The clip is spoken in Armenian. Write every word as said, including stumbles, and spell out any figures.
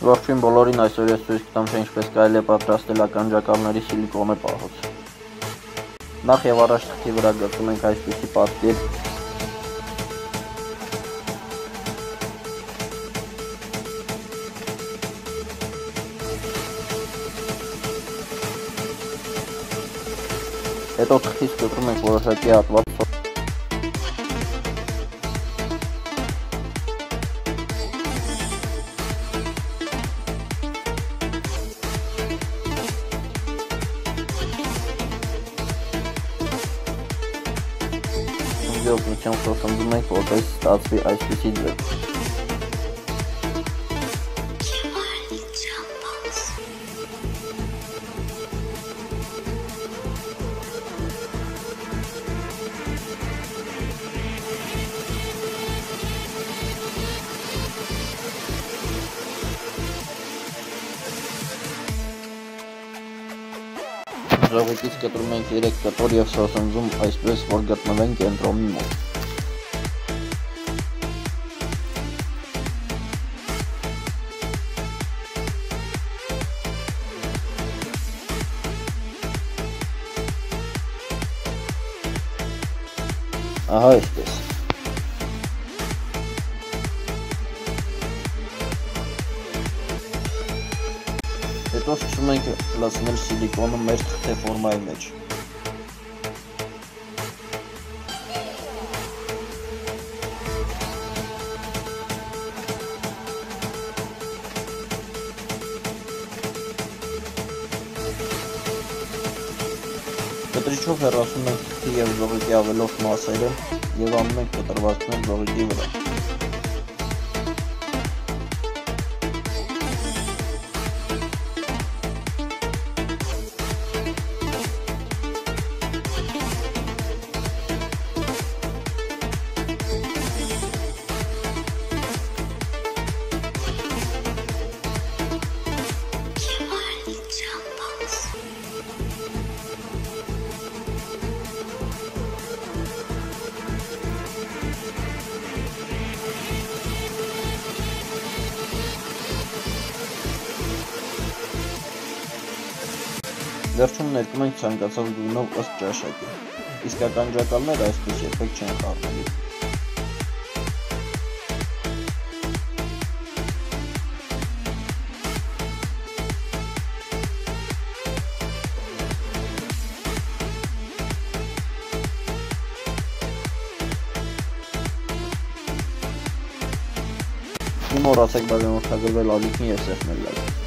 Ողջույն բոլորին, այսօր ես ցույց կտամ, թե ինչպես կարելի է պատրաստել ականջակալների սիլիկոնե պահոց։ Նախ եւ առաջ թղթի վրա գծում ենք այսպիսի պատկեր։ Հետո թղթից կտրում ենք որոշակի հատված։ Օգնությամբ խոհանձում ենք, որպես ստացվի այսպիսի ձև։ Ժողովրդից կտրում ենք երեք կտոր և սոսնձում այսպես, որ գտնվեն կենտրոնի մոտ։ Ահա այսպես։ Հետո սկսում ենք լցնել սիլիկոնը մեր թղթե ֆորմայի մեջ։ Կտրիչով հեռացնում ենք թղթի և զողիկի ավելորդ մասերը և անում ենք կտրվածքներ զողիկի վրա։ Վերջում ներկում ենք ցանկացած գույնով ըստ ճաշակի, իսկ ականջակալները այսպես երբեք չեն խառնելու։ Մի մոռացեք բարեմաղթագրվել ալիքին և սեղմել լայքը։